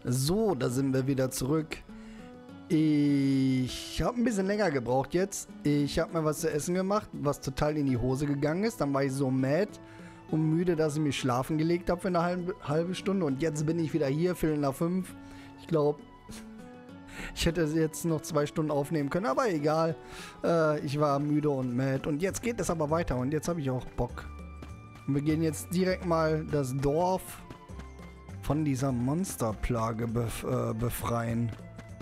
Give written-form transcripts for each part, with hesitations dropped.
So, da sind wir wieder zurück. Ich habe ein bisschen länger gebraucht jetzt. Ich habe mir was zu essen gemacht, was total in die Hose gegangen ist. Dann war ich so mad und müde, dass ich mich schlafen gelegt habe für eine halbe Stunde. Und jetzt bin ich wieder hier, Viertel nach 5. Ich glaube, ich hätte jetzt noch 2 Stunden aufnehmen können, aber egal. Ich war müde und mad. Und jetzt geht es aber weiter und jetzt habe ich auch Bock. Und wir gehen jetzt direkt mal das Dorf von dieser Monsterplage befreien.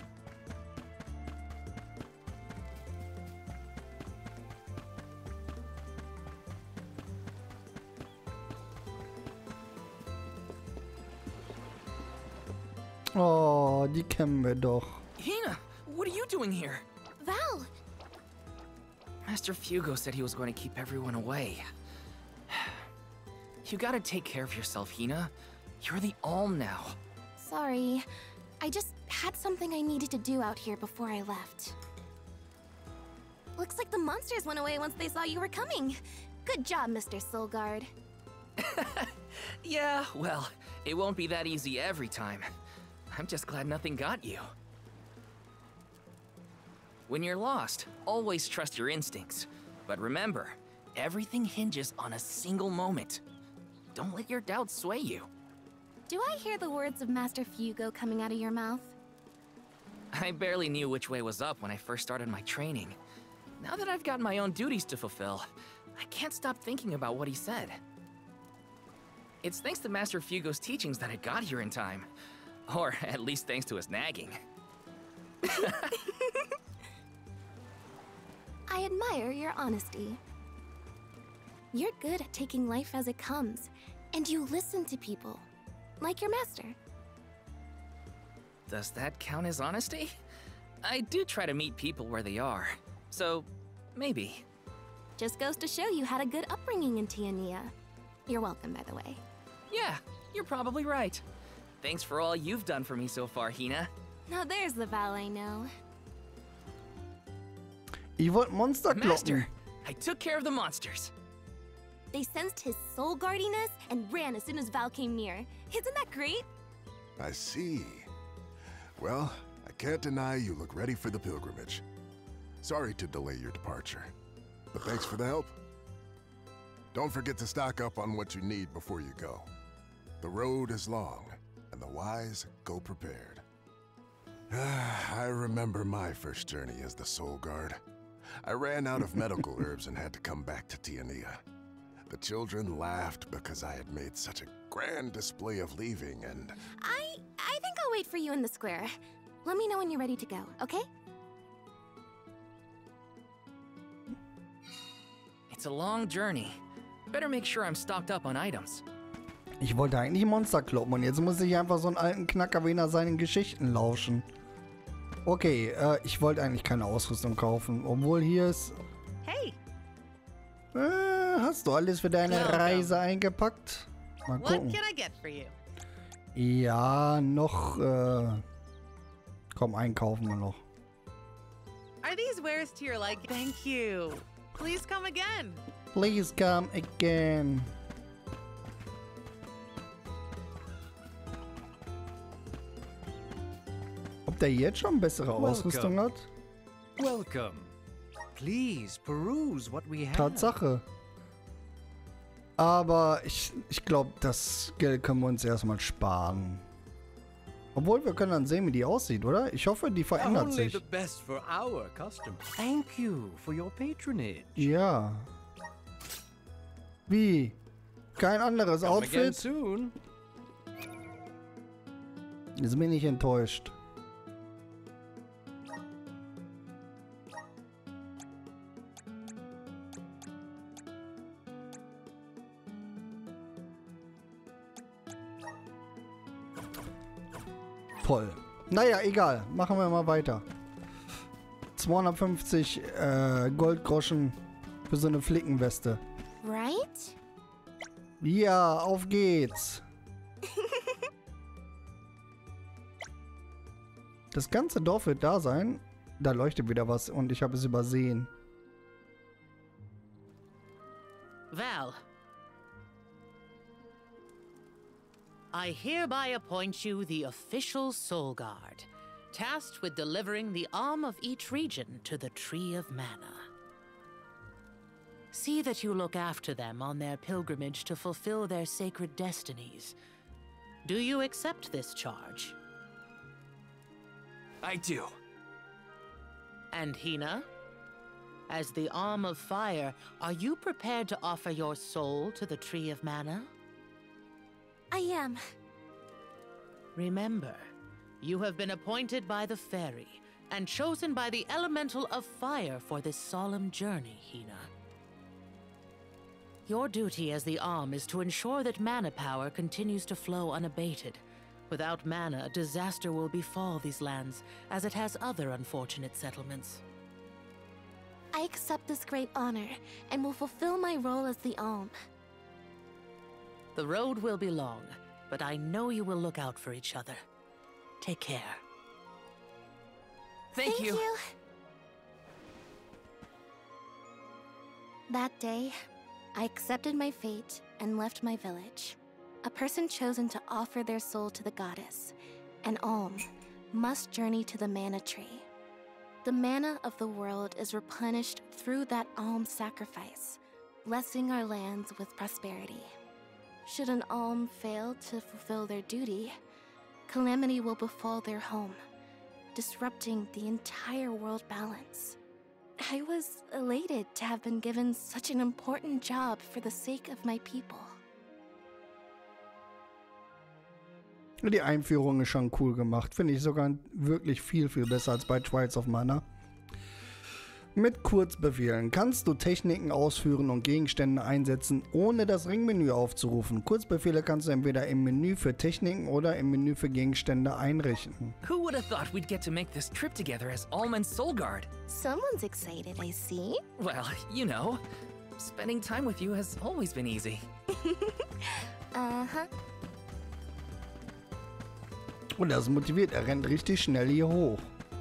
Oh, die kennen wir doch. Hina, what are you doing here? Val! Master Fugo said he was going to keep everyone away. You gotta take care of yourself, Hina. You're the Alm now. Sorry. I just had something I needed to do out here before I left. Looks like the monsters went away once they saw you were coming. Good job, Mr. Soulguard. Yeah, well, it won't be that easy every time. I'm just glad nothing got you. When you're lost, always trust your instincts. But remember, everything hinges on a single moment. Don't let your doubts sway you. Do I hear the words of Master Fugo coming out of your mouth? I barely knew which way was up when I first started my training. Now that I've got my own duties to fulfill, I can't stop thinking about what he said. It's thanks to Master Fugo's teachings that I got here in time. Or at least thanks to his nagging. I admire your honesty. You're good at taking life as it comes, and you listen to people, like your master. Does that count as honesty? I do try to meet people where they are, so maybe. Just goes to show you had a good upbringing in Tiania. You're welcome, by the way. Yeah, you're probably right. Thanks for all you've done for me so far, Hina. Now there's the Val I know. Ich wollte Monster kloppen. Master, I took care of the monsters. They sensed his soul guardiness and ran as soon as Val came near. Isn't that great? I see. Well, I can't deny you look ready for the pilgrimage. Sorry to delay your departure, but thanks for the help. Don't forget to stock up on what you need before you go. The road is long, and the wise go prepared. I remember my first journey as the Soul Guard. I ran out of medical herbs and had to come back to Tiania. The children laughed because I had made such a grand display of leaving, and... I think I'll wait for you in the square. Let me know when you're ready to go, okay? It's a long journey. Better make sure I'm stocked up on items. Ich wollte eigentlich Monster kloppen und jetzt muss ich einfach so einen alten Knacker wie nach seinen Geschichten lauschen. Okay, ich wollte eigentlich keine Ausrüstung kaufen, obwohl hier ist... Hey, hast du alles für deine Reise eingepackt? Mal what gucken. can I get for you? Ja, noch, komm, einkaufen wir noch. Are these wares to your liking? Thank you. Please come again. Please come again. Ob der jetzt schon bessere Ausrüstung hat? Welcome. Please peruse what we have. Tatsache. Aber ich glaube, das Geld können wir uns erstmal sparen. Obwohl, wir können dann sehen, wie die aussieht, oder? Ich hoffe, die verändert Only sich. the best for our customers. Thank you for your patronage. Ja. Wie? Kein anderes Come again Outfit? soon. Jetzt bin ich enttäuscht. Toll. Naja, egal. Machen wir mal weiter. 250 Goldgroschen für so eine Flickenweste. Right? Ja, auf geht's. Das ganze Dorf wird da sein. Da leuchtet wieder was und ich habe es übersehen. Val. I I hereby appoint you the official Soul Guard, tasked with delivering the Alm of each region to the Tree of Mana. See that you look after them on their pilgrimage to fulfill their sacred destinies. Do you accept this charge? I do. And Hina? As the Alm of Fire, are you prepared to offer your soul to the Tree of Mana? I am. Remember, you have been appointed by the Fairy and chosen by the Elemental of Fire for this solemn journey, Hina. Your duty as the Alm is to ensure that mana power continues to flow unabated. Without mana, disaster will befall these lands, as it has other unfortunate settlements. I accept this great honor and will fulfill my role as the Alm. The road will be long, but I know you will look out for each other. Take care. Thank you. That day, I accepted my fate and left my village. A person chosen to offer their soul to the goddess, an Alm, must journey to the mana tree. The mana of the world is replenished through that Alm sacrifice, blessing our lands with prosperity. Should an Alm fail to fulfill their duty, calamity will befall their home, disrupting the entire world balance. I was elated to have been given such an important job for the sake of my people. Die Einführung ist schon cool gemacht. Finde ich sogar wirklich viel besser als bei Trials of Mana. Mit Kurzbefehlen kannst du Techniken ausführen und Gegenstände einsetzen, ohne das Ringmenü aufzurufen. Kurzbefehle kannst du entweder im Menü für Techniken oder im Menü für Gegenstände einrichten. Who would have thought we'd get to make this trip together as Alm and Soul Guard? Someone's excited, I see. Well, you know, spending time with you has always been easy. Uh-huh. Und das motiviert, er rennt richtig schnell hier hoch.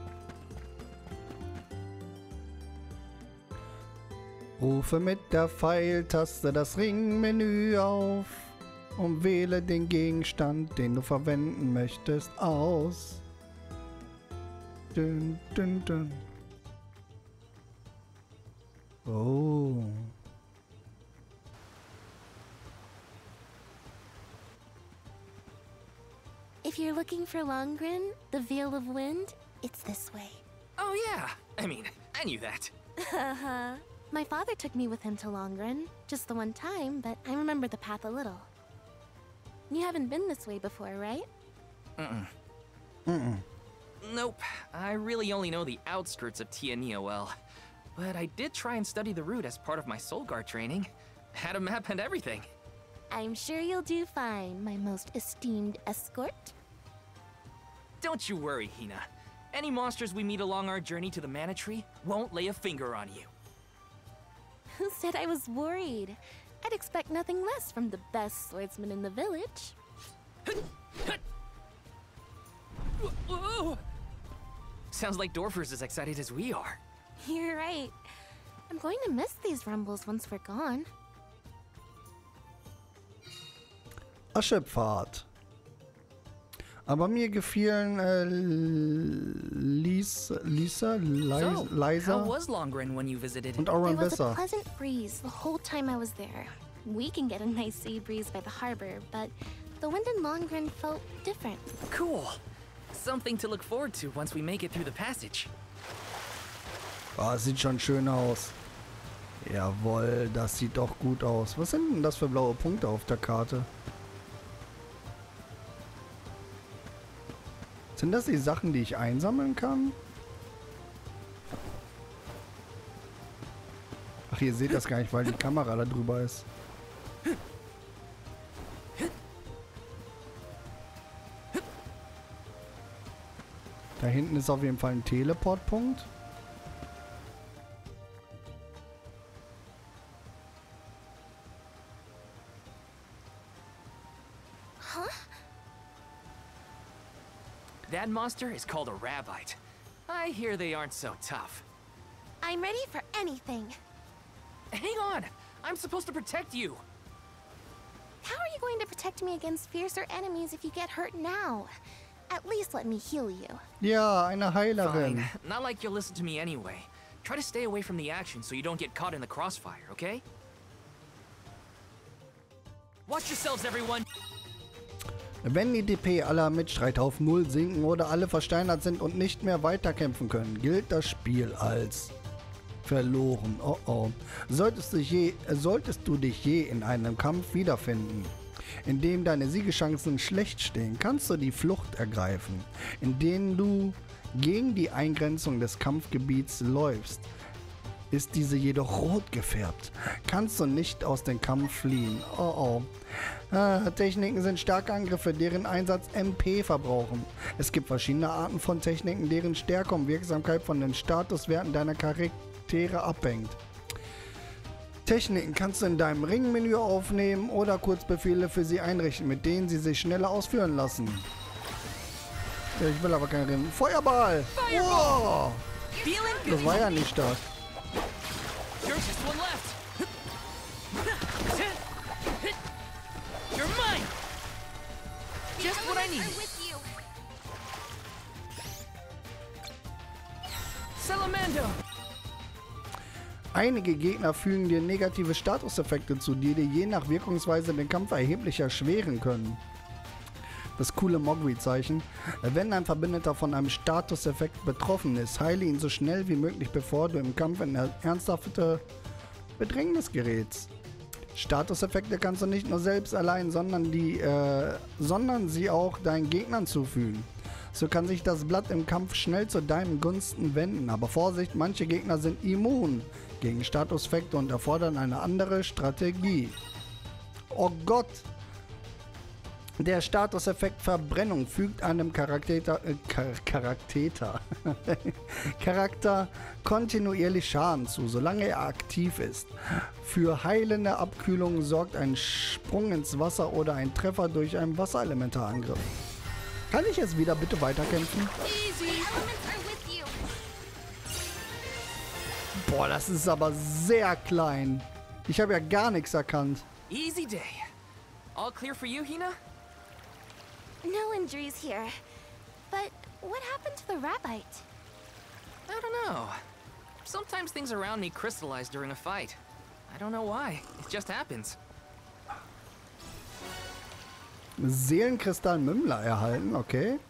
Rufe mit der Pfeiltaste das Ringmenü auf und wähle den Gegenstand, den du verwenden möchtest, aus. Dün, dün, dün. Oh. If you're looking for Longren, the Veil of Wind, it's this way. Oh yeah, I mean, I knew that. Haha. My father took me with him to Longren, just the one time, but I remember the path a little. You haven't been this way before, right? Nope, I really only know the outskirts of Tiania well. But I did try and study the route as part of my Soul Guard training. Had a map and everything. I'm sure you'll do fine, my most esteemed escort. Don't you worry, Hina. Any monsters we meet along our journey to the Mana Tree won't lay a finger on you. Who said I was worried? I'd expect nothing less from the best swordsman in the village. Whoa! Sounds like Dorfer's as excited as we are. You're right. I'm going to miss these rumbles once we're gone. Aschepfad. Aber mir gefielen Lisa, How was Longren when you visited? und Auron There was besser. a pleasant breeze the whole time I was there. We can get a nice sea breeze by the harbor, but the wind in Longren felt different. Cool. Something to look forward to once we make it through the passage. Ah, sieht schon schön aus. Jawohl, das sieht doch gut aus. Was sind denn das für blaue Punkte auf der Karte? Sind das die Sachen, die ich einsammeln kann? Ach, ihr seht das gar nicht, weil die Kamera da drüber ist. Da hinten ist auf jeden Fall ein Teleportpunkt. That monster is called a Rabbite. I hear they aren't so tough. I'm ready for anything. Hang on! I'm supposed to protect you! how are you going to protect me against fiercer enemies if you get hurt now? At least let me heal you. Ja, eine Heilerin. Fine. Not like you'll listen to me anyway. Try to stay away from the action so you don't get caught in the crossfire, okay? Watch yourselves, everyone! Wenn die DP aller Mitstreiter auf 0 sinken oder alle versteinert sind und nicht mehr weiterkämpfen können, gilt das Spiel als verloren. Oh oh. Solltest du dich je in einem Kampf wiederfinden, in dem deine Siegeschancen schlecht stehen, kannst du die Flucht ergreifen, indem du gegen die Eingrenzung des Kampfgebiets läufst. Ist diese jedoch rot gefärbt, kannst du nicht aus dem Kampf fliehen. Oh oh. Techniken sind starke Angriffe, deren Einsatz MP verbrauchen. Es gibt verschiedene Arten von Techniken, deren Stärke und Wirksamkeit von den Statuswerten deiner Charaktere abhängt. Techniken kannst du in deinem Ringmenü aufnehmen oder Kurzbefehle für sie einrichten, mit denen sie sich schneller ausführen lassen. Ja, ich will aber keinen Ring. Feuerball! Wow! Das war ja nicht stark. There's just one left. You're mine. Just what I need. Salamando. Einige Gegner fügen dir negative Statuseffekte zu, die dir je nach Wirkungsweise den Kampf erheblich erschweren können. Das coole Mogwai-Zeichen. Wenn ein Verbündeter von einem Statuseffekt betroffen ist, heile ihn so schnell wie möglich, bevor du im Kampf in eine ernsthafte Bedrängnis gerätst. Statuseffekte kannst du nicht nur selbst allein, sondern sie auch deinen Gegnern zufügen. So kann sich das Blatt im Kampf schnell zu deinen Gunsten wenden. Aber Vorsicht, manche Gegner sind immun gegen Statuseffekte und erfordern eine andere Strategie. Oh Gott! Der Statuseffekt Verbrennung fügt einem Charakter kontinuierlich Schaden zu, solange er aktiv ist. Für heilende Abkühlung sorgt ein Sprung ins Wasser oder ein Treffer durch einen Wasserelementarangriff. Kann ich jetzt wieder bitte weiterkämpfen? Boah, das ist aber sehr klein. Ich habe ja gar nichts erkannt. Easy day. All clear for you, Hina? No injuries here. But what happened to the Rabite? I don't know. Sometimes things around me crystallize during a fight. I don't know why. It just happens. Seelenkristall Mümmler erhalten, okay.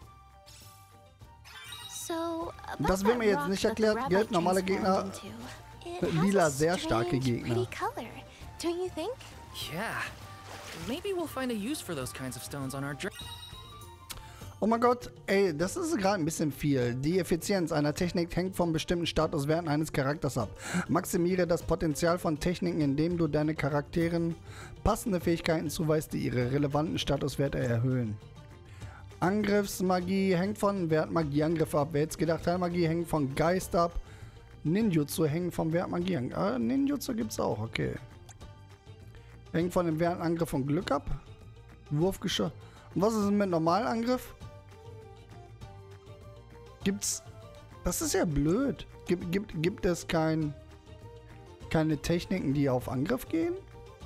So, das wird mir jetzt nicht erklärt. Gelb, normale Gegner. Lila, sehr starke Gegner. Don't you think? Yeah. Maybe we'll find a use for those kinds of stones on our journey. Oh mein Gott, ey, das ist gerade ein bisschen viel. Die Effizienz einer Technik hängt von bestimmten Statuswerten eines Charakters ab. Maximiere das Potenzial von Techniken, indem du deine Charakteren passende Fähigkeiten zuweist, die ihre relevanten Statuswerte erhöhen. Angriffsmagie hängt von Wert Magieangriff ab. Wer jetzt gedacht, Heilmagie hängt von Geist ab. Ninjutsu hängt vom Wert Magie ab. Ninjutsu gibt's auch, okay. Hängt von dem Wertangriff von Glück ab. Wurfgeschoss. Und was ist mit normalen Angriff? Gibt's. Das ist ja blöd. Gibt es keine Techniken, die auf Angriff gehen?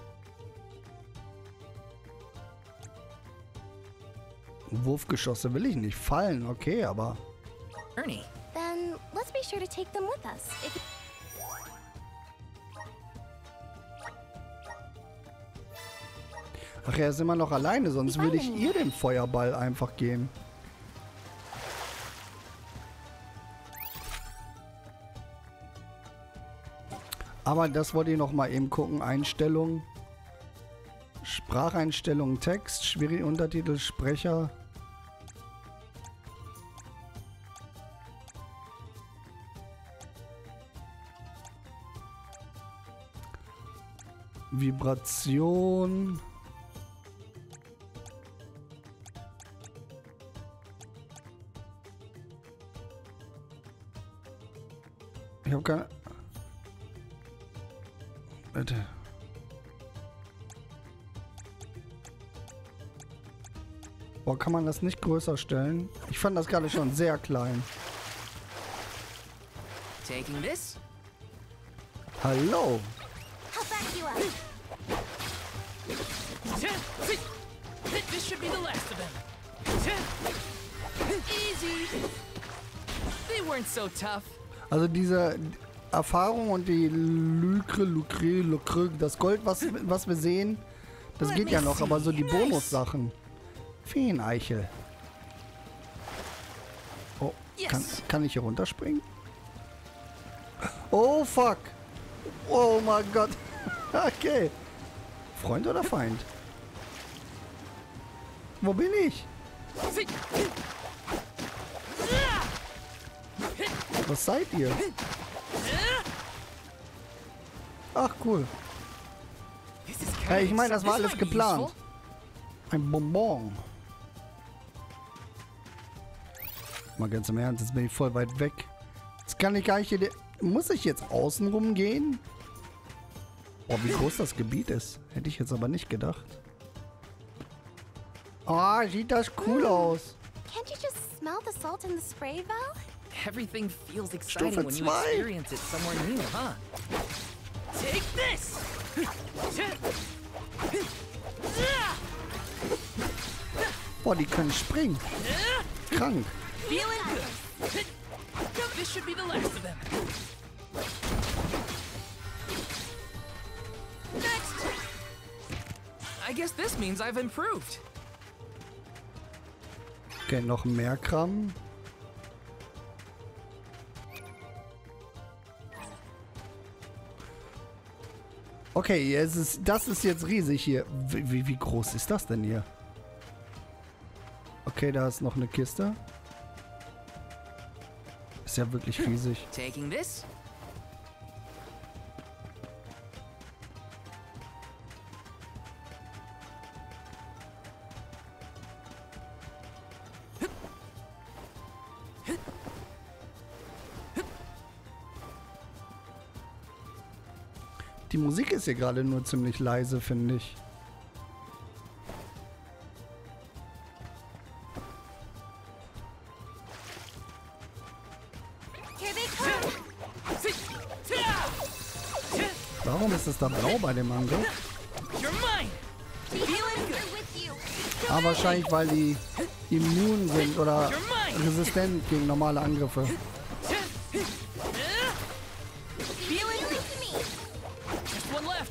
Wurfgeschosse will ich nicht fallen, okay, aber. Ernie. Then let's be sure to take them with us. Ach, er ist immer noch alleine, sonst würde ich ihr den Feuerball einfach geben. Aber das wollte ich noch mal eben gucken. Einstellungen. Spracheinstellungen, Text, schwierig Untertitel, Sprecher. Vibration. Ich habe keine... Bitte. Boah, kann man das nicht größer stellen? Ich fand das gerade schon sehr klein. Taking this? Hallo. I'll back you up. This should be the last of them. Easy. They weren't so tough. Also diese Erfahrung und die Lucre, das Gold, was wir sehen, das geht ja noch, aber so die Bonussachen. Feeneichel. Oh, kann ich hier runterspringen? Oh, fuck. Oh mein Gott. Okay. Freund oder Feind? Wo bin ich? Was seid ihr? Ach, cool. Hey, ich meine, das war alles geplant. Ein Bonbon. Mal ganz im Ernst, jetzt bin ich voll weit weg. Jetzt kann ich gar nicht hier... Muss ich jetzt außen rum gehen? Boah, wie groß das Gebiet ist. Hätte ich jetzt aber nicht gedacht. Ah, sieht das cool aus. Can't you just smell the salt in the spray valve? Everything feels exciting Stufe when you 2. experience it somewhere new, huh? Take this! Boah, die können springen. Krank. Feeling good. This should be the last of them. Next! I guess this means I've improved. Okay, noch mehr Kram. Okay, das ist jetzt riesig hier. Wie groß ist das denn hier? Okay, da ist noch eine Kiste. Ist ja wirklich riesig. Taking this. Die Musik ist hier gerade nur ziemlich leise, finde ich. Here they come. Warum ist es da blau bei dem Angriff? You're mine. The healers are with you. Ah, wahrscheinlich, weil die immun sind oder resistent gegen normale Angriffe. Healing to me. Just one left.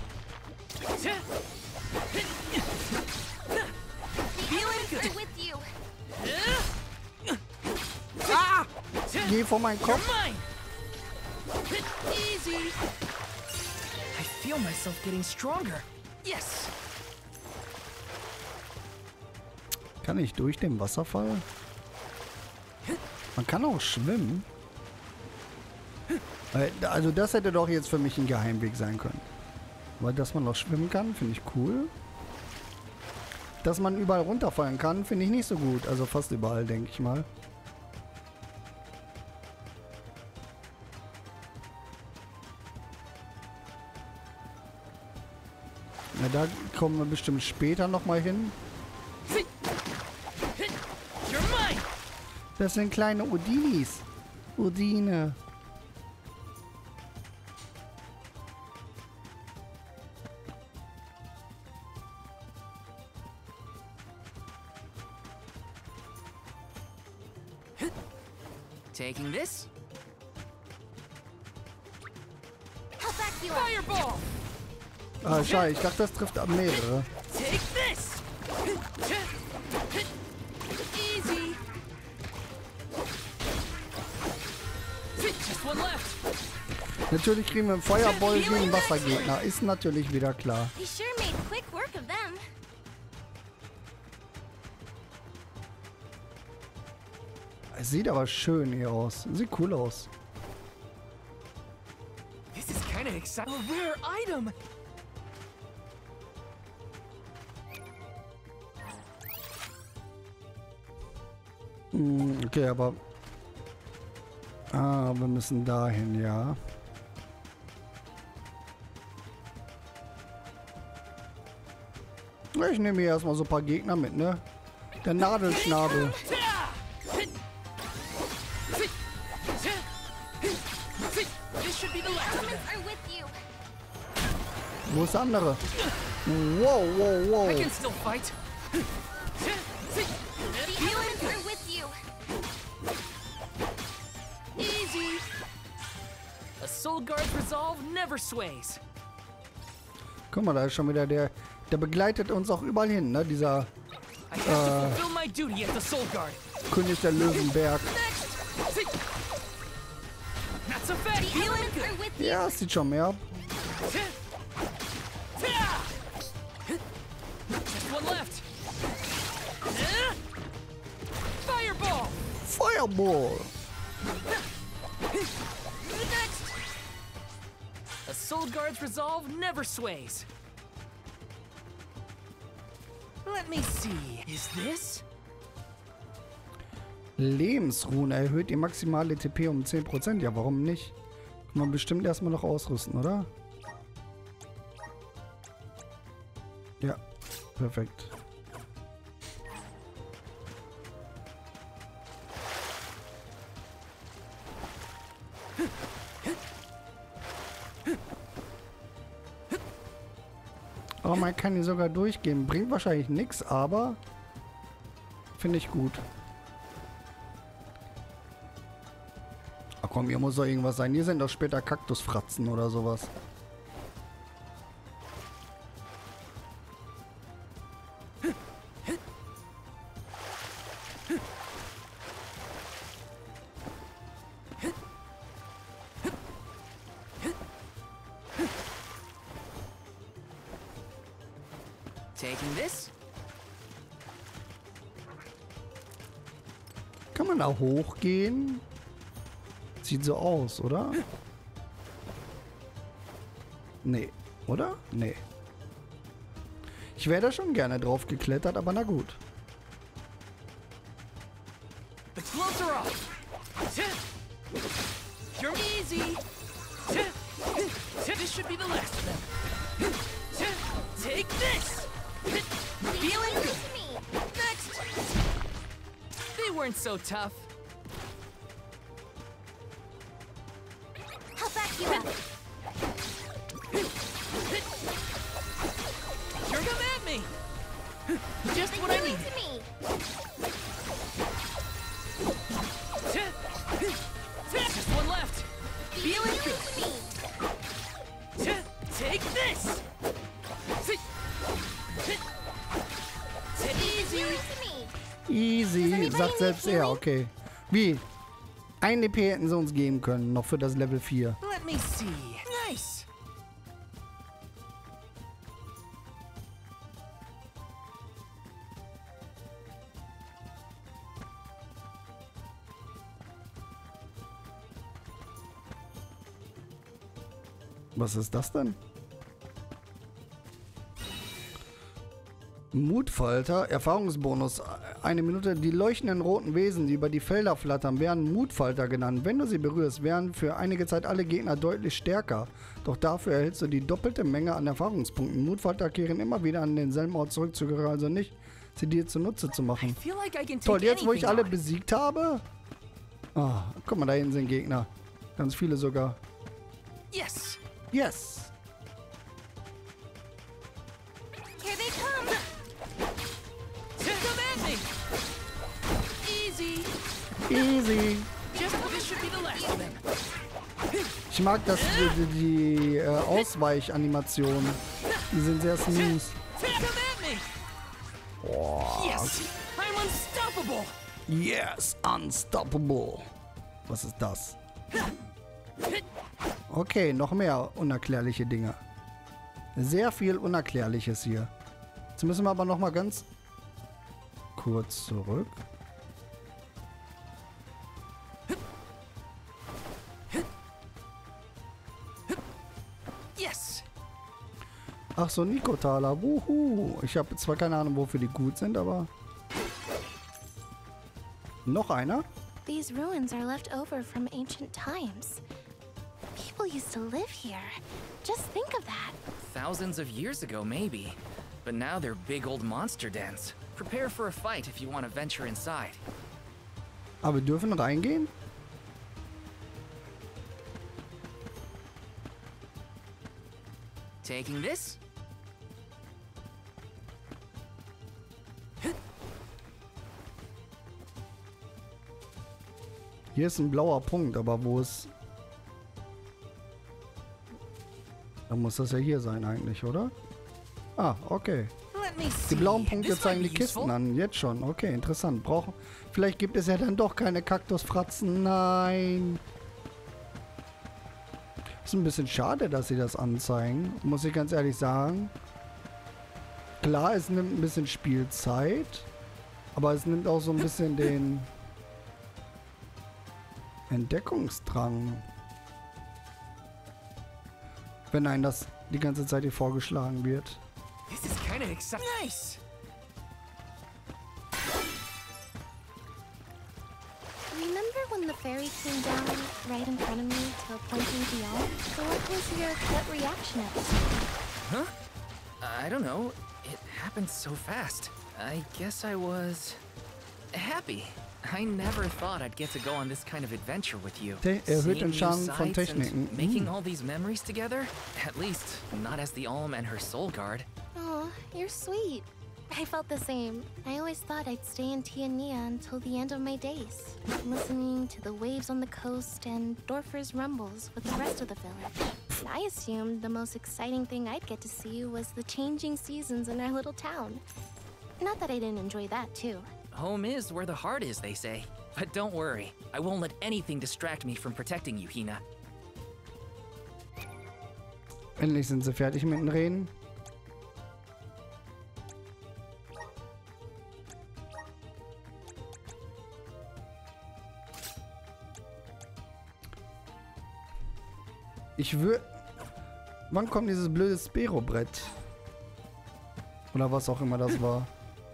The healers are with you. Geh vor meinen You're Kopf. mine. Easy. I feel myself getting stronger. Yes. Kann ich durch den Wasserfall? Man kann auch schwimmen. Also das hätte doch jetzt für mich ein Geheimweg sein können. Weil dass man noch schwimmen kann, finde ich cool. Dass man überall runterfallen kann, finde ich nicht so gut. Also fast überall, denke ich mal. Na, da kommen wir bestimmt später nochmal hin. You're mine. Das sind kleine Udinis. Udine. Taking this. I'll back you up. Fireball. Ah, scheiße. Ich dachte, das trifft mehrere. Take this. Easy. Just one left. Natürlich kriegen wir einen Feuerball gegen Wassergegner. Ist natürlich wieder klar. They sure made quick work of them. Es sieht aber schön hier aus. Sieht cool aus. This is kind of exciting. A rare item. Okay, aber... Ah, wir müssen dahin, ja. Ich nehme hier erstmal so ein paar Gegner mit, ne? Der Nadelschnabel. This should be the last of them. Are with you. Wo ist der andere? Wow, wow, I wow. can still fight. The elements are with you. Easy. A Soul Guard's resolve never sways. Guck mal, da ist schon wieder der begleitet uns auch überall hin, ne? Dieser I have to fulfill my duty at the Soul Guard. König der Löwenberg. Next. That's a fact. The elements are with you. Ja, es sieht schon mehr ab. Just one left. Fireball. Fireball. Next. A Soul Guard's resolve never sways. Let me see. Is this? Lebensruhen erhöht die maximale TP um 10%. Ja, warum nicht? Kann man bestimmt erstmal noch ausrüsten, oder? Ja, perfekt. Oh, man kann die sogar durchgehen. Bringt wahrscheinlich nichts, aber finde ich gut. Ach komm, hier muss doch irgendwas sein. Hier sind doch später Kaktusfratzen oder sowas. Taking this? Kann man da hochgehen? Sieht so aus, oder? Nee, oder? Nee. Ich wäre da schon gerne drauf geklettert, aber na gut. The gloves are off. You're easy. This should be the last of them. Take this. Feeling good. Next. They weren't so tough. I'll back you up. You're come at me. Just what I Give need. it to me. Just one left. Feeling Give it to me. good. Take this. Easy. Give it to me. Easy, sagt selbst er, okay. Wie? Ein DP hätten sie uns geben können, noch für das Level 4. Let me see. Nice. Was ist das denn? Mutfalter, Erfahrungsbonus, 1 Minute. Die leuchtenden roten Wesen, die über die Felder flattern, werden Mutfalter genannt. Wenn du sie berührst, werden für einige Zeit alle Gegner deutlich stärker. Doch dafür erhältst du die doppelte Menge an Erfahrungspunkten. Mutfalter kehren immer wieder an denselben Ort zurück, also nicht, sie dir zunutze zu I machen. feel like I can take Toll, jetzt wo ich anything alle on. besiegt habe. Ah, guck mal, da hinten sind Gegner. Ganz viele sogar. Yes. Yes. Here they come. Come at me. Easy. Easy. Just this should be the last of them. Ich mag das, die Ausweichanimationen. Die sind sehr smooth. Come at me. Yes. I'm unstoppable. Yes, unstoppable. Was ist das? Okay, noch mehr unerklärliche Dinge. Sehr viel Unerklärliches hier. Jetzt müssen wir aber noch mal ganz kurz zurück. Yes. Ach so, Nikotaler. Wuhu. Ich habe zwar keine Ahnung, wofür die gut sind, aber... Noch einer? These ruins are left over from ancient times. People used to live here. Just think of that. Thousands of years ago, maybe. But now they're big old monster dens. Prepare for a fight if you want to venture inside. Aber wir dürfen reingehen? Taking this? Hier ist ein blauer Punkt, aber wo ist... Dann muss das ja hier sein eigentlich, oder? Ah, okay. Let me Die see. blauen Punkte This zeigen might die be useful. Kisten an. Jetzt schon. Okay, interessant. Vielleicht gibt es ja dann doch keine Kaktusfratzen. Nein. Ist ein bisschen schade, dass sie das anzeigen. Muss ich ganz ehrlich sagen. Klar, es nimmt ein bisschen Spielzeit. Aber es nimmt auch so ein bisschen den Entdeckungsdrang. Wenn einem das die ganze Zeit hier vorgeschlagen wird. This is kind of exciting. Nice. Remember when the fairy came down right in front of me to a pointing beyond? What was your gut reaction at the time? Huh? I don't know. It happened so fast. I guess I was happy. I never thought I'd get to go on this kind of adventure with you. Erhöht Seeing den new Schaden von sights and Techniken. making all these memories together? At least, not as the Alm and her soul guard. Oh, you're sweet. I felt the same. I always thought I'd stay in Tiania until the end of my days, listening to the waves on the coast and Dorfer's rumbles with the rest of the village. And I assumed the most exciting thing I'd get to see was the changing seasons in our little town. Not that I didn't enjoy that, too. Home is where the heart is, they say. But don't worry, I won't let anything distract me from protecting you, Hina. Endlich sind sie fertig mit den Reden. Ich würde... Wann kommt dieses blöde Spero-Brett? Oder was auch immer das war.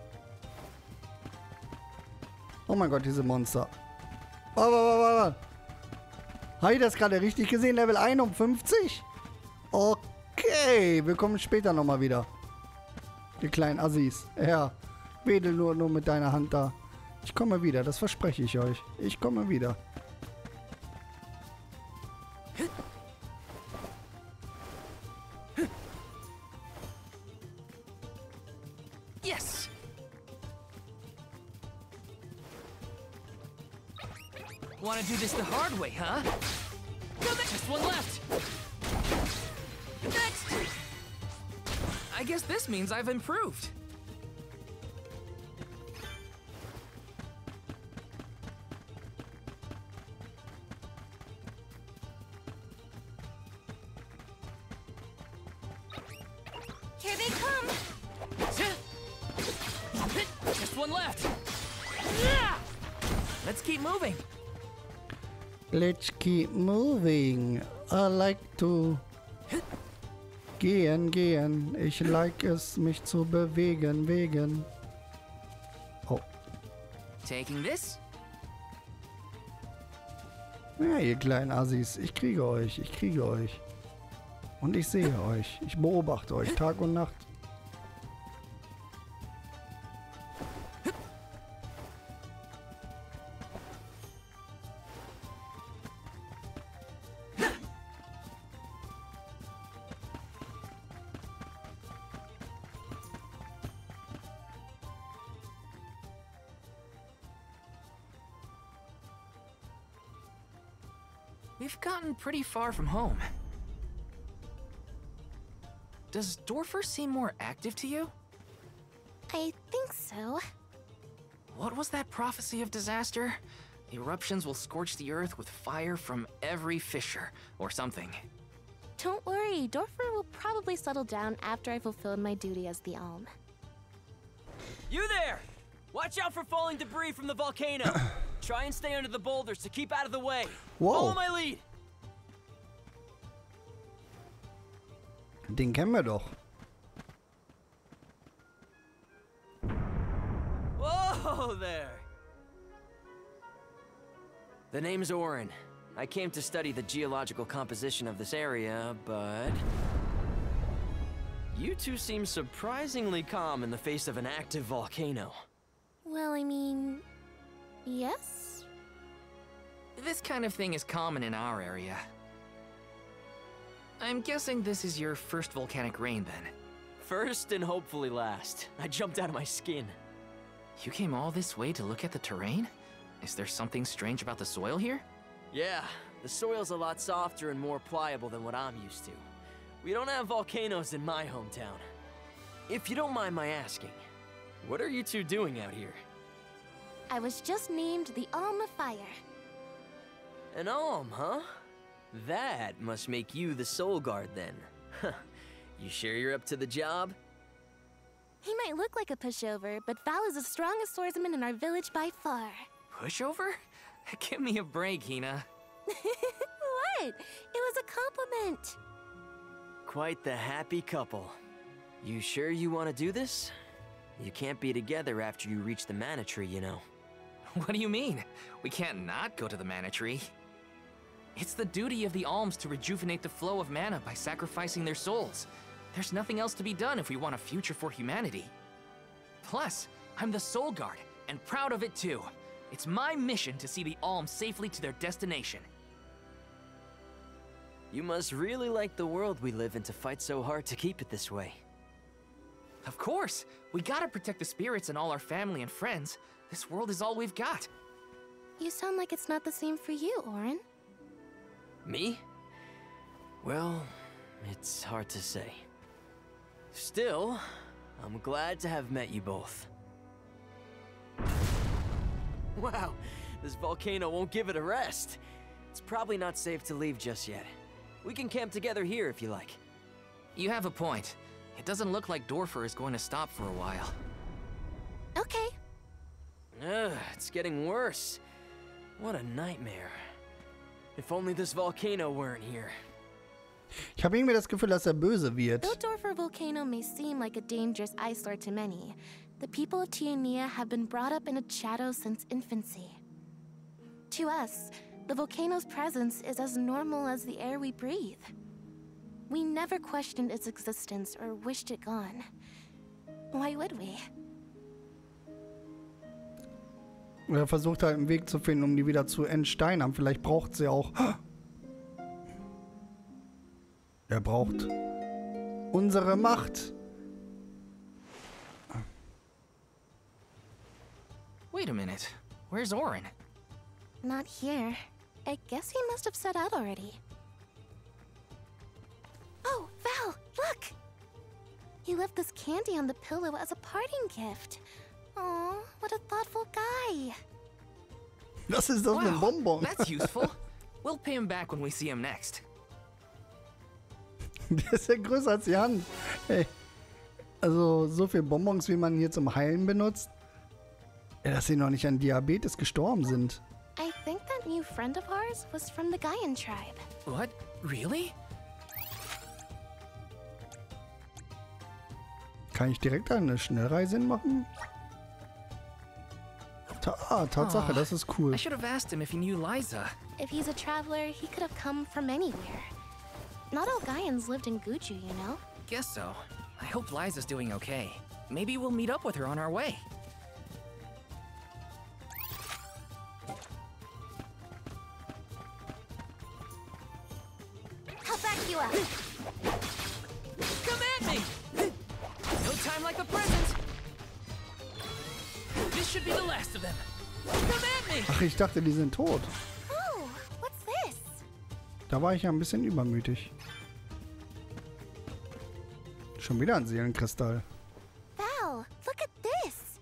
Oh mein Gott, diese Monster. Oh. Habe ich das gerade richtig gesehen? Level 51? Okay, wir kommen später nochmal wieder. Die kleinen Assis. Ja, wedel nur mit deiner Hand da. Ich komme wieder, das verspreche ich euch. Ich komme wieder. Yes! Want to do this the hard way, huh? Just one left. Next! I guess this means I've improved. Here they come! Just one left. Let's keep moving. Let's keep moving. I like to... Gehen. Ich like es, mich zu bewegen. Oh. Taking this? Ja, ihr kleinen Assis. Ich kriege euch. Und ich sehe euch. Ich beobachte euch Tag und Nacht. We've gotten pretty far from home. Does Dorfer seem more active to you? I think so. What was that prophecy of disaster? Eruptions will scorch the earth with fire from every fissure, or something. Don't worry, Dorfer will probably settle down after I fulfilled my duty as the Alm. You there! Watch out for falling debris from the volcano. Try and stay under the boulders to keep out of the way. Whoa. Follow my lead. Den kennen wir doch. Whoa there! The name's Orin. I came to study the geological composition of this area, but... You two seem surprisingly calm in the face of an active volcano. Well, I mean... yes? This kind of thing is common in our area. I'm guessing this is your first volcanic rain, then. First and hopefully last. I jumped out of my skin. You came all this way to look at the terrain? Is there something strange about the soil here? Yeah, the soil's a lot softer and more pliable than what I'm used to. We don't have volcanoes in my hometown. If you don't mind my asking, what are you two doing out here? I was just named the Alm of Fire. An alm, huh? That must make you the Soul Guard then. You sure you're up to the job? He might look like a pushover, but Val is the strongest swordsman in our village by far. Pushover? Give me a break, Hina. What? It was a compliment. Quite the happy couple. You sure you want to do this? You can't be together after you reach the mana tree, you know. What do you mean? We can't not go to the mana tree. It's the duty of the alms to rejuvenate the flow of mana by sacrificing their souls. There's nothing else to be done if we want a future for humanity. Plus, I'm the Soul Guard, and proud of it too. It's my mission to see the alms safely to their destination. You must really like the world we live in to fight so hard to keep it this way. Of course! We gotta protect the spirits and all our family and friends. This world is all we've got. You sound like it's not the same for you, Auron. Me? Well, it's hard to say. Still, I'm glad to have met you both. Wow, this volcano won't give it a rest. It's probably not safe to leave just yet. We can camp together here if you like. You have a point. It doesn't look like Dorfer is going to stop for a while. Okay. It's getting worse. What a nightmare. If only this volcano weren't here. Ich habe irgendwie das Gefühl, dass er böse wird. Though Dorfer Volcano may seem like a dangerous eyesore to many, the people of Tiania have been brought up in its shadow since infancy. To us, the volcano's presence is as normal as the air we breathe. We never questioned its existence or wished it gone. Why would we? Er versucht halt einen Weg zu finden, um die wieder zu entsteinern. Vielleicht braucht sie auch... Er braucht unsere Macht. Wait a minute. Where's Auron? Not here. I guess he must have set out already. Oh, Val, look! He left this candy on the pillow as a parting gift. Aw, what a thoughtful guy. Was ist das für ein Bonbon? That's useful. We'll pay him back when we see him next. Der ist ja größer als die Hand. Hey. Also, so viel Bonbons, wie man hier zum Heilen benutzt. Ja, dass sie noch nicht an Diabetes gestorben sind. I think that new friend of ours was from the Gaian tribe. What? Really? Kann ich direkt eine Schnellreise machen? Tatsache, das ist cool. I should have asked him if he knew Liza. If he's a traveler, he could have come from anywhere. Not all Gaians lived in Guju, you know? Guess so. I hope Liza's doing okay. Maybe we'll meet up with her on our way. I'll back you up. Come at me! No time like a present. This should be the last of them. Come at me! Ach, ich dachte, die sind tot. Oh, what's this? Da war ich ja ein bisschen übermütig. Schon wieder ein Seelenkristall. Val, look at this.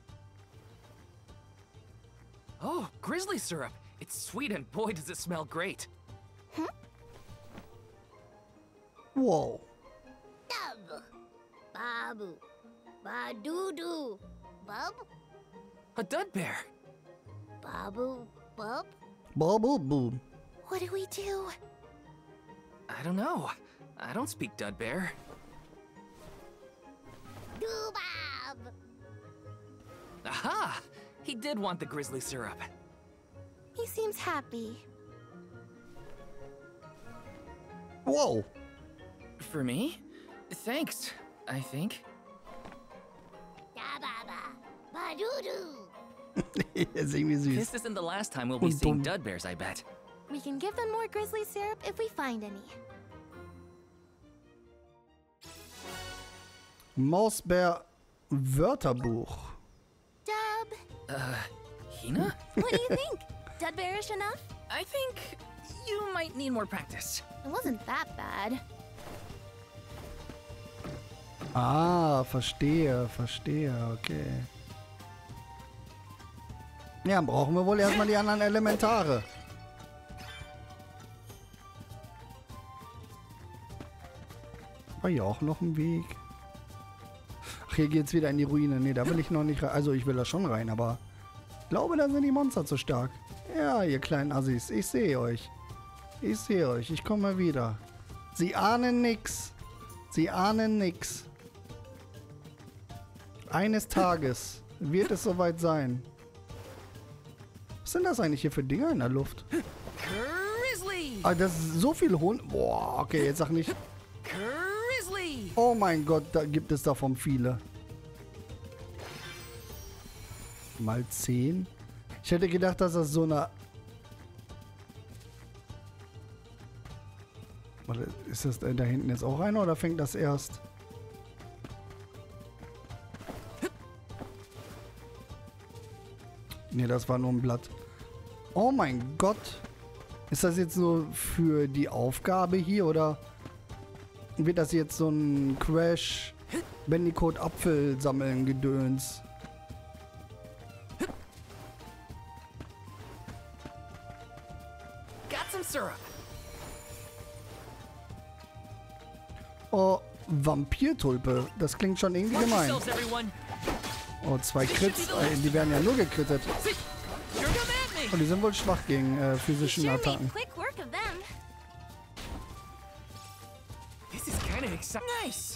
Oh, grizzly syrup. It's sweet and boy does it smell great. Wow. Dub. Babu. Badudu. Bub. A dud bear. Babu. Bub. Bubble boom. What do we do? I don't know. I don't speak dud bear. Dubab. Aha! He did want the grizzly syrup. He seems happy. Wow. For me? Thanks, I think. Dababa. Badudu. Ist irgendwie süß. This isn't the last time we'll be Und seeing dumm. dud bears, I bet. We can give them more grizzly syrup if we find any. Mausbär Wörterbuch. Dub. Hina? What do you think? Dudbearish enough? I think you might need more practice. It wasn't that bad. Ah, verstehe, verstehe, okay. Ja, dann brauchen wir wohl erstmal die anderen Elementare. War hier auch noch ein Weg? Ach, hier geht's wieder in die Ruine. Ne, da will ich noch nicht rein. Also, ich will da schon rein, aber ich glaube, da sind die Monster zu stark. Ja, ihr kleinen Assis, ich sehe euch. Ich sehe euch, ich komme wieder. Sie ahnen nix. Sie ahnen nix. Eines Tages wird es soweit sein. Was sind das eigentlich hier für Dinger in der Luft? Grizzly! Ah, das ist so viel Hund. Boah, okay, jetzt sag nicht. Grizzly! Oh mein Gott, da gibt es davon viele. Mal 10. Ich hätte gedacht, dass das so eine... Warte, ist das da hinten jetzt auch einer oder fängt das erst? Ne, das war nur ein Blatt. Oh mein Gott. Ist das jetzt nur für die Aufgabe hier oder wird das jetzt so ein Crash Bandicoot Apfel sammeln Gedöns? Got some syrup. Oh, Vampirtulpe. Das klingt schon irgendwie Watch gemein. yourselves, everyone. Oh, 2 Crits. Die werden ja nur gekrittet. You're coming at me. Und die sind wohl schwach gegen physischen Sure Attacken. made quick work of them. This is kind of exciting. Nice.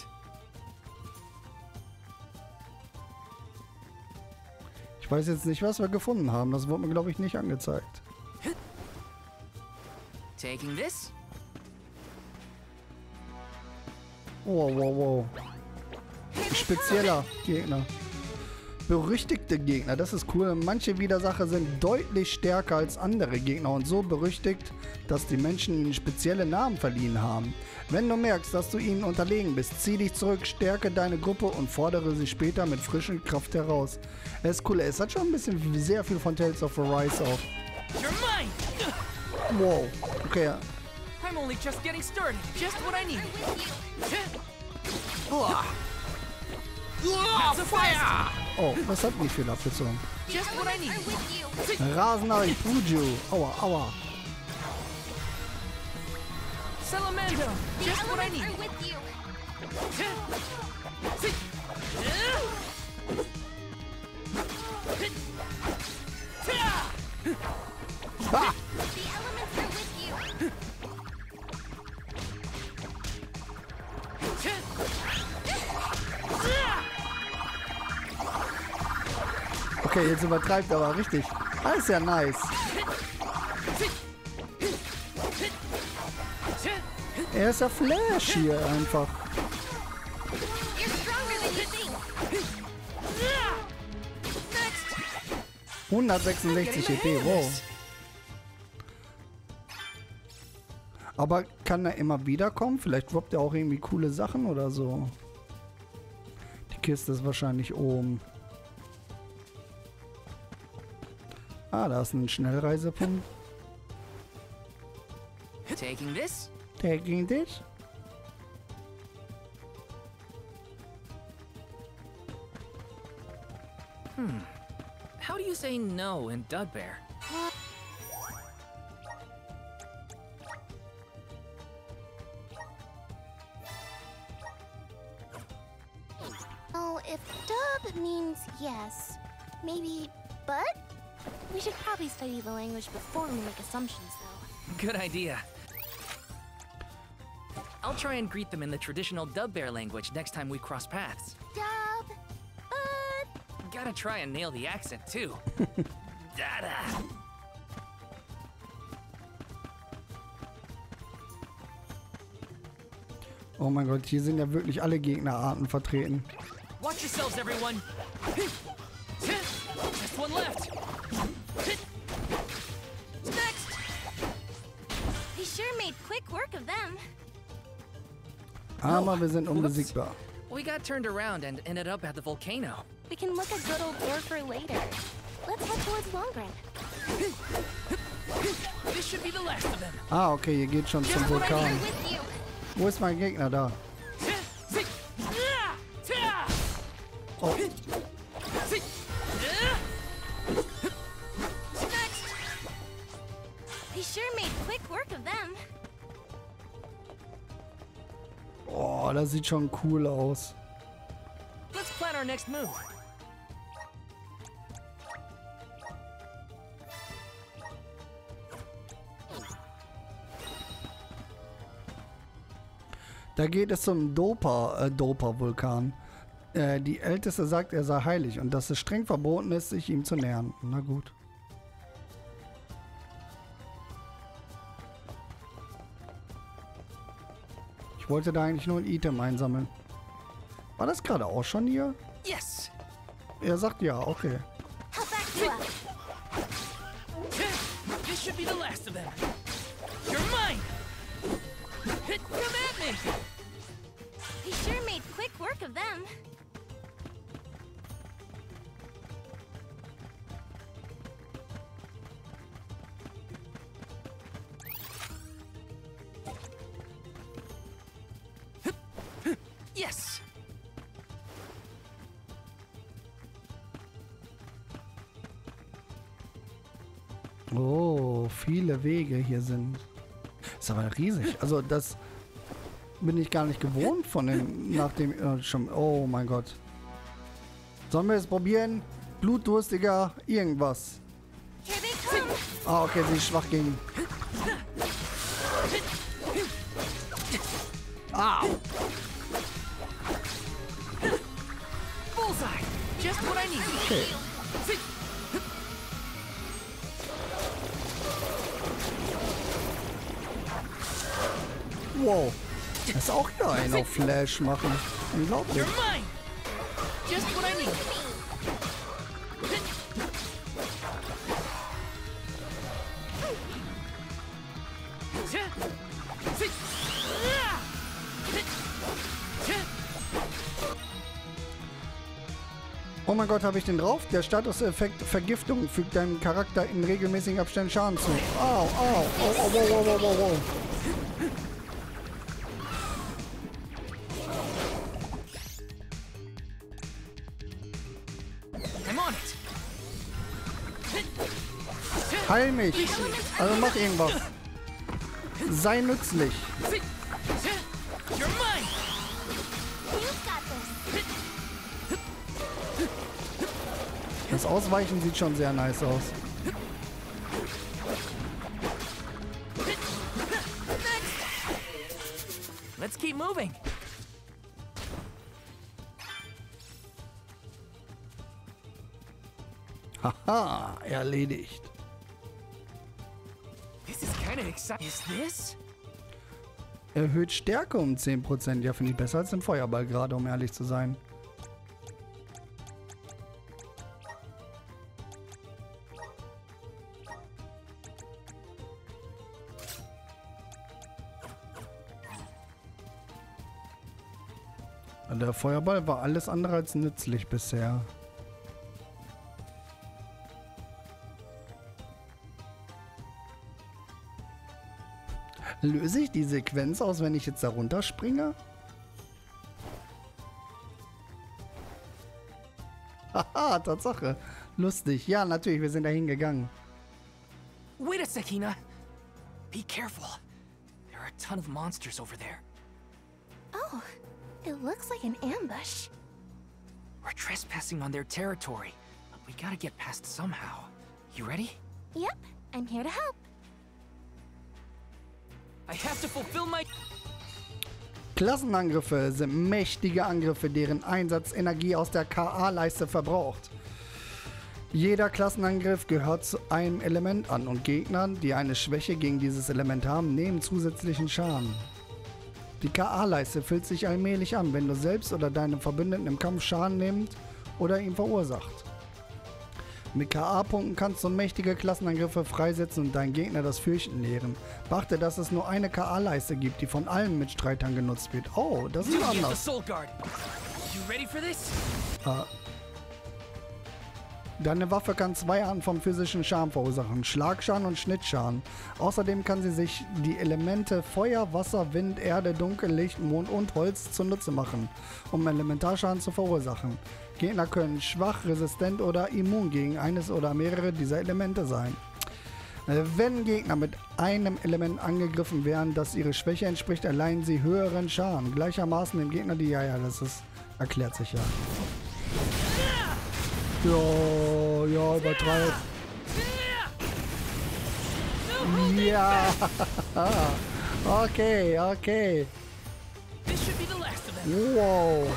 Ich weiß jetzt nicht, was wir gefunden haben. Das wurde mir, glaube ich, nicht angezeigt. Taking this. Wow, wow, wow. Spezieller Gegner. Berüchtigte Gegner, das ist cool. Manche Widersacher sind deutlich stärker als andere Gegner und so berüchtigt, dass die Menschen ihnen spezielle Namen verliehen haben. Wenn du merkst, dass du ihnen unterlegen bist, zieh dich zurück, stärke deine Gruppe und fordere sie später mit frischer Kraft heraus. Es ist cool, es hat schon ein bisschen sehr viel von Tales of Arise auch. You're mine. Wow, okay, ja. I'm only just getting started. Just what I need. Fire! Oh, das hat nicht viel abgezogen. Just what I need. Rasender Ipuju. Aua, aua. Salamando. Just what I need. Ha! Okay, jetzt übertreibt er aber richtig. Das ist ja nice. Er ist ja Flash hier einfach. 166 EP, wow. Aber kann er immer wieder kommen? Vielleicht droppt er auch irgendwie coole Sachen oder so. Die Kiste ist wahrscheinlich oben. Ah, da ist ein Schnellreisepunkt. Taking this. Taking this. How do you say no in Dudbear? Oh, if dub means yes, maybe but? We should probably study the language before we make assumptions, though. Good idea. I'll try and greet them in the traditional Dubbear language next time we cross paths. Dub, but... Gotta try and nail the accent, too. Dada! Oh mein Gott, hier sind ja wirklich alle Gegnerarten vertreten. Watch yourselves, everyone! Just one left! Next! They sure made quick work of them. Aber wir sind unbesiegbar. We got turned around and ended up at the volcano. We can look a good old door for later. Let's head towards Longren. should be the last of them. Ah, okay, ihr geht schon zum Vulkan. With you. Wo ist mein Gegner da? Oh. He sure made quick work of them. Oh, das sieht schon cool aus. Let's plan our next move. Da geht es zum Dopa-Vulkan. Die Älteste sagt, er sei heilig und dass es streng verboten ist, sich ihm zu nähern. Na gut. Ich wollte da eigentlich nur ein Item einsammeln. War das gerade auch schon hier? Yes. Er sagt ja, okay. How back you up? This should be the last of them. You're mine. Come at me. He sure made quick work of them. Yes. Oh, viele Wege hier sind. Ist aber riesig. Also das bin ich gar nicht gewohnt von dem, nach dem, schon, oh mein Gott. Sollen wir es probieren? Blutdurstiger, irgendwas. Here they come. Ah, okay, sie ist schwach gegen. Au! Bullseye. Just what I need. Okay. Wow. Das ist auch wieder ein auf Flash machen. Unglaublich. You're mine. Just what I need. Oh mein Gott, habe ich den drauf? Der Statuseffekt Vergiftung fügt deinem Charakter in regelmäßigen Abständen Schaden zu. Au, au, au, au, au, au, au, au. I'm on it. Heil mich. Also mach irgendwas. Sei nützlich. You're mine. You've got this. Das Ausweichen sieht schon sehr nice aus. Let's keep moving. Haha, erledigt. This is kind of exciting. Is this? Erhöht Stärke um 10%. Ja, finde ich besser als im Feuerball gerade, um ehrlich zu sein. Der Feuerball war alles andere als nützlich bisher. Löse ich die Sequenz aus, wenn ich jetzt da runterspringe? Haha, Tatsache. Lustig. Ja, natürlich, wir sind da hingegangen. Wait a sec, Hina. Be careful. There are a ton of monsters over there. Oh, it looks like an ambush. We're trespassing on their territory, but we gotta get past somehow. You ready? Yep, I'm here to help. I have to fulfill my... Klassenangriffe sind mächtige Angriffe, deren Einsatz Energie aus der KA-Leiste verbraucht. Jeder Klassenangriff gehört zu einem Element an und Gegnern, die eine Schwäche gegen dieses Element haben, nehmen zusätzlichen Schaden. Die KA-Leiste füllt sich allmählich an, wenn du selbst oder deinem Verbündeten im Kampf Schaden nimmst oder ihn verursacht. Mit KA-Punkten kannst du mächtige Klassenangriffe freisetzen und deinen Gegner das Fürchten lehren. Beachte, dass es nur eine KA-Leiste gibt, die von allen Mitstreitern genutzt wird. Oh, das ist Duty of the anders. Soul Guard. You ready for this? Deine Waffe kann 2 Arten vom physischen Schaden verursachen. Schlagschaden und Schnittschaden. Außerdem kann sie sich die Elemente Feuer, Wasser, Wind, Erde, Dunkel, Licht, Mond und Holz zunutze machen, um Elementarschaden zu verursachen. Gegner können schwach, resistent oder immun gegen eines oder mehrere dieser Elemente sein. Wenn Gegner mit einem Element angegriffen werden, das ihre Schwäche entspricht, erleiden sie höheren Schaden. Gleichermaßen dem Gegner, die... Ja, das ist... Erklärt sich ja. Ja, übertreibt. Ja. Okay. Wow.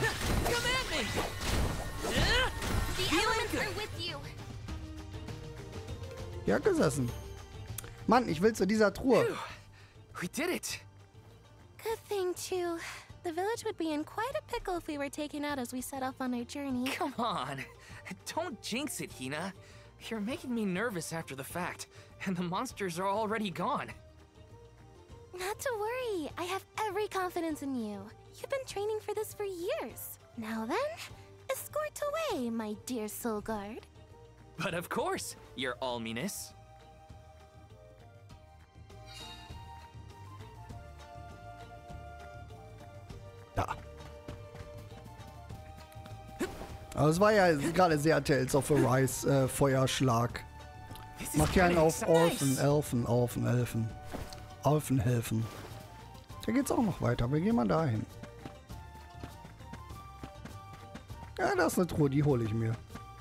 Ja, gesessen. Mann, ich will zu dieser Truhe. We did it. Good thing, too. The village would be in quite a pickle if we were taken out as we set off on our journey. Come on. Don't jinx it, Hina. You're making me nervous after the fact, and the monsters are already gone. Not to worry. I have every confidence in you. You've been training for this for years. Now then, escort away, my dear Soul Guard. But of course, your Alminess. Ja. Aber es war ja gerade sehr Tales of Arise Feuerschlag. Macht ja einen auf Elfen. Da geht's auch noch weiter. Wir gehen mal dahin. Ja, das ist eine Truhe, die hole ich mir.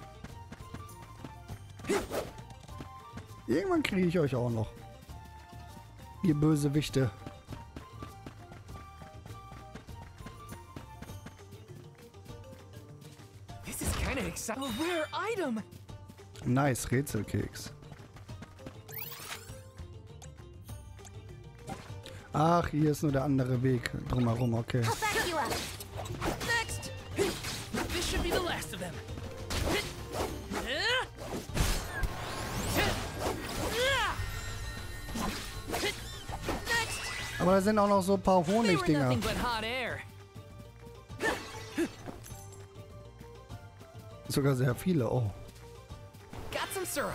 Irgendwann kriege ich euch auch noch. Ihr Bösewichte. This is kind of exciting. A rare item. Nice, Rätselkeks. Ach, hier ist nur der andere Weg drumherum, okay. I'll back you up. Next. This should be the last of them. Aber da sind auch noch so ein paar They were Honigdinger. nothing but hot air. Sogar sehr viele, oh. Got some syrup.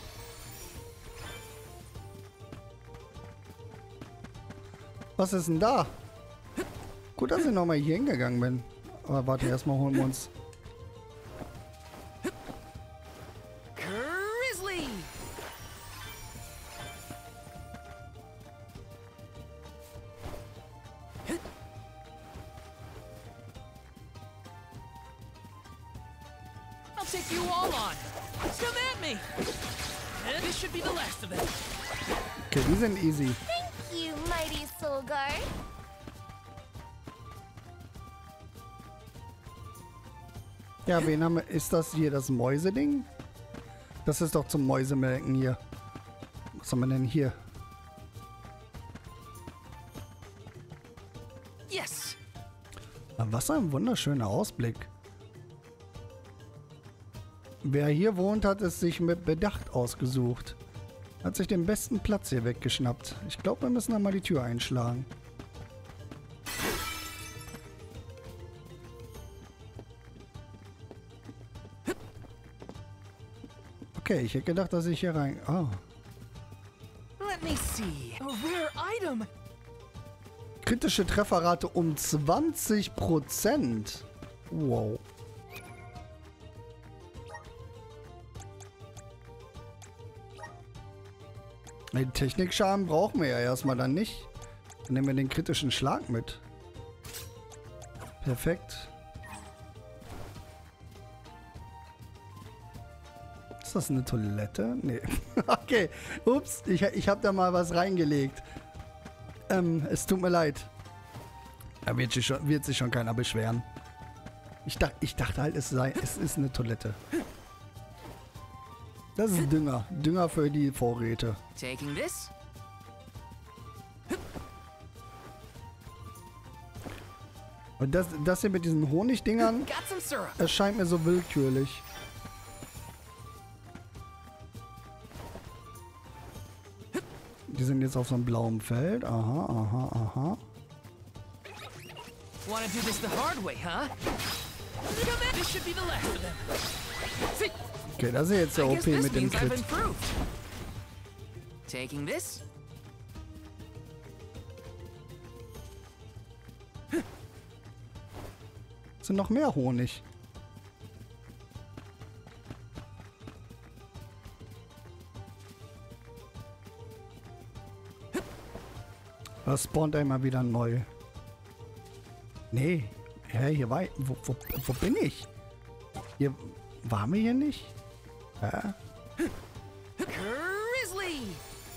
Was ist denn da? Gut, dass ich nochmal hier hingegangen bin. Aber warte, erstmal holen wir uns. Grizzly. I'll take you all on. Come at me. This should be the last of them. Okay, die sind easy. Thank you, mighty Soul Guard. Ja, wen haben wir? Ist das hier das Mäuseding? Das ist doch zum Mäusemelken hier. Was haben wir denn hier? Yes. Was ein wunderschöner Ausblick. Wer hier wohnt, hat es sich mit Bedacht ausgesucht. Hat sich den besten Platz hier weggeschnappt. Ich glaube, wir müssen da mal die Tür einschlagen. Okay, ich hätte gedacht, dass ich hier rein... Ah. Let me see. A rare item. Kritische Trefferrate um 20%. Wow. Den Technikschaden brauchen wir ja erstmal dann nicht. Dann nehmen wir den kritischen Schlag mit. Perfekt. Ist das eine Toilette? Nee. Okay. Ups, ich habe da mal was reingelegt. Es tut mir leid. Da wird sich schon keiner beschweren. Ich dachte halt, es ist eine Toilette. Das ist Dünger. Dünger für die Vorräte. Taking this. Und das hier mit diesen Honigdingern Got some syrup. erscheint mir so willkürlich. Die sind jetzt auf so einem blauen Feld. Aha, aha, aha. Wanna do this the hard way, huh? This should be the last of them. Okay, das ist jetzt der I OP guess this mit dem means I've Crit. improved. Taking this. Sind noch mehr Honig. Das spawnt einmal wieder neu. Nee. Hä, hier war... Wo bin ich? Hier... Waren wir hier nicht? Hä? Grizzly!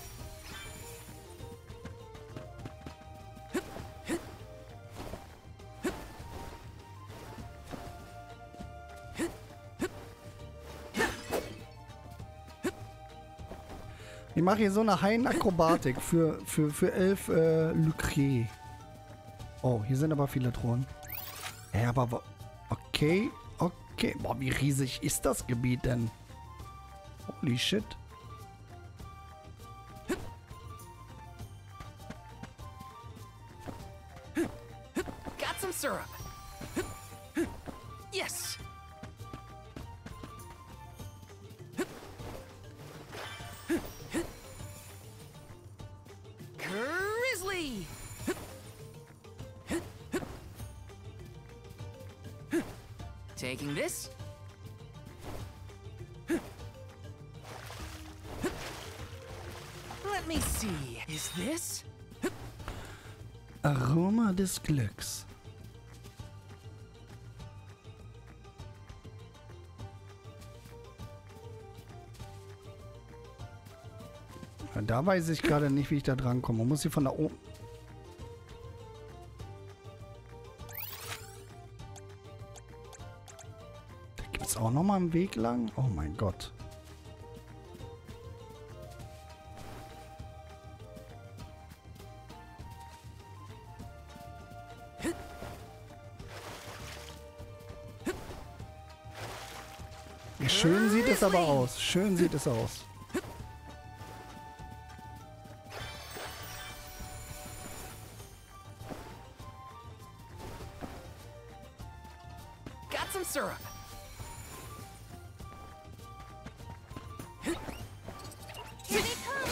Ich mache hier so eine Haien-Akrobatik für 11 Lucre. Oh, hier sind aber viele Thronen. Ja, aber... Okay, okay. Boah, wie riesig ist das Gebiet denn? Holy shit. Got some syrup. Yes. Grizzly. Taking this. Let me see. Is this? Aroma des Glücks. Ja, da weiß ich gerade nicht, wie ich da dran komme. Man muss hier von da oben... Da gibt es auch noch mal einen Weg lang? Oh mein Gott. Schön sieht es aber aus. Schön sieht es aus. Got some syrup. Here they come!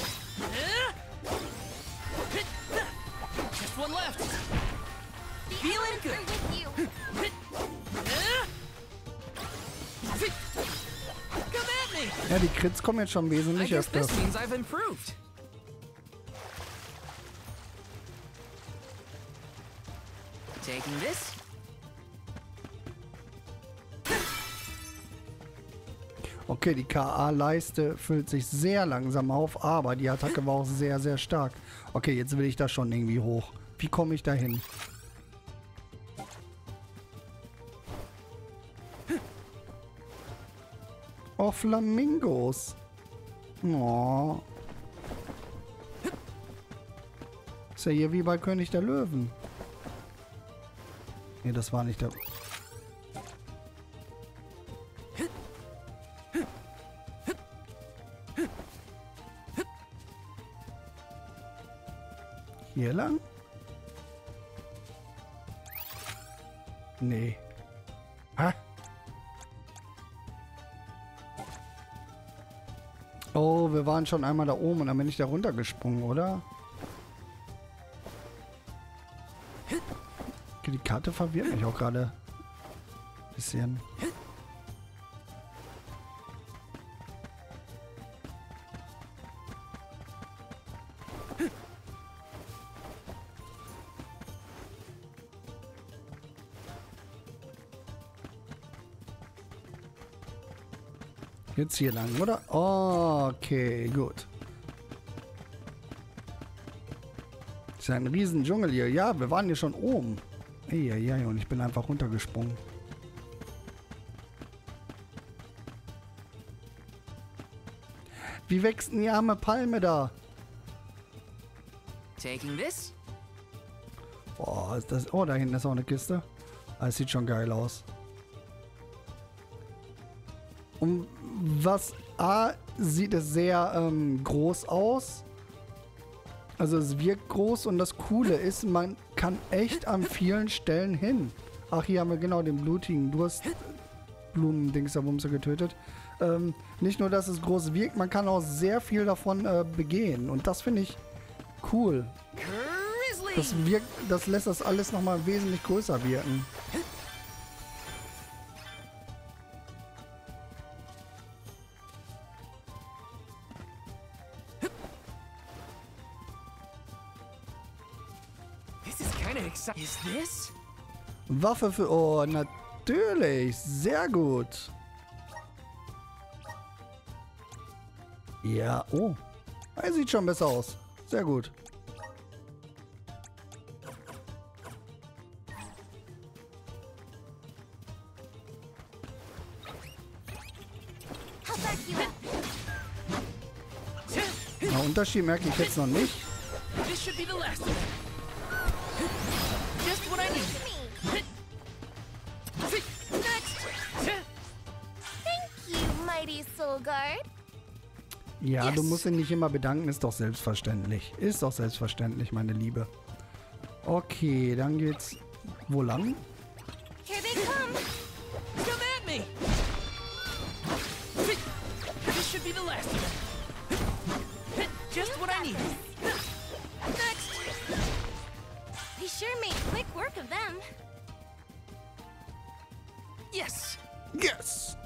Just one left. The Feeling elements good. are with you! Come at me. Ja, die Crits kommen jetzt schon I wesentlich guess öfters. this means I've improved. Taking this. Okay, die KA-Leiste füllt sich sehr langsam auf, aber die Attacke war auch sehr, sehr stark. Okay, jetzt will ich da schon irgendwie hoch. Wie komme ich da hin? Oh, Flamingos. Oh. Ist ja hier wie bei König der Löwen. Nee, das war nicht der... Hier lang? Nee. Hä? Oh, wir waren schon einmal da oben und dann bin ich da runtergesprungen, oder? Okay, die Karte verwirrt mich auch gerade ein bisschen. Jetzt hier lang, oder? Okay, gut. Ist ja ein riesen Dschungel hier. Ja, wir waren hier schon oben. Ja, und ich bin einfach runtergesprungen. Wie wächst denn die arme Palme da? Taking this. Boah, ist das... Oh, da hinten ist auch eine Kiste. Das sieht schon geil aus. Und was... A, sieht es sehr groß aus. Also es wirkt groß und das Coole ist, man kann echt an vielen Stellen hin. Ach, hier haben wir genau den blutigen Durst. Blumen-Dings da Wumse getötet. Nicht nur, dass es groß wirkt, man kann auch sehr viel davon begehen. Und das finde ich cool. Das lässt das alles nochmal wesentlich größer wirken. Is this? Waffe für... Oh, natürlich. Sehr gut. Ja, oh. Er sieht schon besser aus. Sehr gut. Na, Unterschied merke ich jetzt noch nicht. This should be the last of it. Just what I need. Thank you, mighty Soul Guard. Ja, du musst ihn nicht immer bedanken, ist doch selbstverständlich. Ist doch selbstverständlich, meine Liebe. Okay, dann geht's wo lang? Here they come. Come at me. This should be the last of it. Just what I need. Next. We sure made quick work of them. Yes. Yes!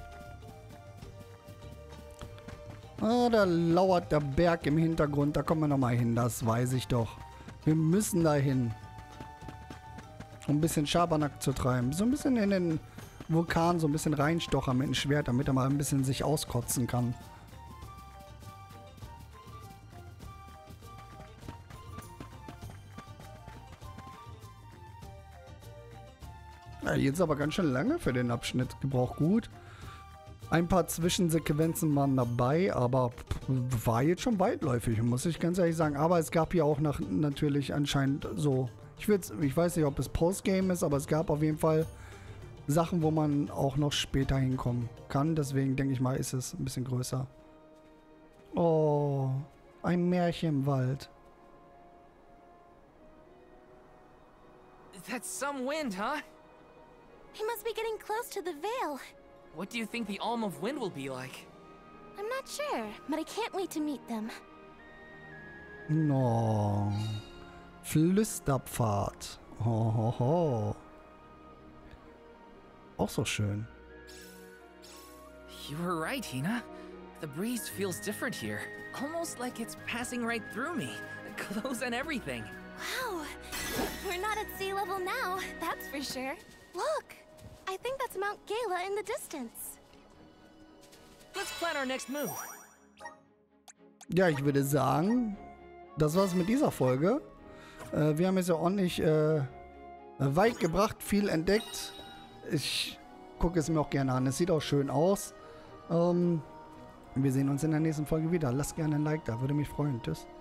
Ah, da lauert der Berg im Hintergrund. Da kommen wir nochmal hin, das weiß ich doch. Wir müssen da hin. Um ein bisschen Schabernack zu treiben. So ein bisschen in den Vulkan, so ein bisschen reinstochern mit dem Schwert, damit er mal ein bisschen sich auskotzen kann. Ja, jetzt aber ganz schön lange für den Abschnitt. Gebraucht gut. Ein paar Zwischensequenzen waren dabei, aber war jetzt schon weitläufig, muss ich ganz ehrlich sagen. Aber es gab ja auch natürlich anscheinend so... Ich weiß nicht, ob es Postgame ist, aber es gab auf jeden Fall Sachen, wo man auch noch später hinkommen kann. Deswegen denke ich mal, ist es ein bisschen größer. Oh, ein Märchen im Wald. That's some wind, huh? He must be getting close to the veil. What do you think the Alm of Wind will be like? I'm not sure, but I can't wait to meet them. No. Flüsterpfad. Ho, ho, ho. Auch so schön. You were right, Hina. The breeze feels different here. Almost like it's passing right through me. Clothes and everything. Wow, we're not at sea level now, that's for sure. Look, I think that's Mount Gala in the distance. Let's plan our next move. Ja, ich würde sagen, das war's mit dieser Folge. Wir haben es ja ordentlich weit gebracht, viel entdeckt. Ich gucke es mir auch gerne an. Es sieht auch schön aus. Wir sehen uns in der nächsten Folge wieder. Lasst gerne ein Like da, würde mich freuen. Tschüss.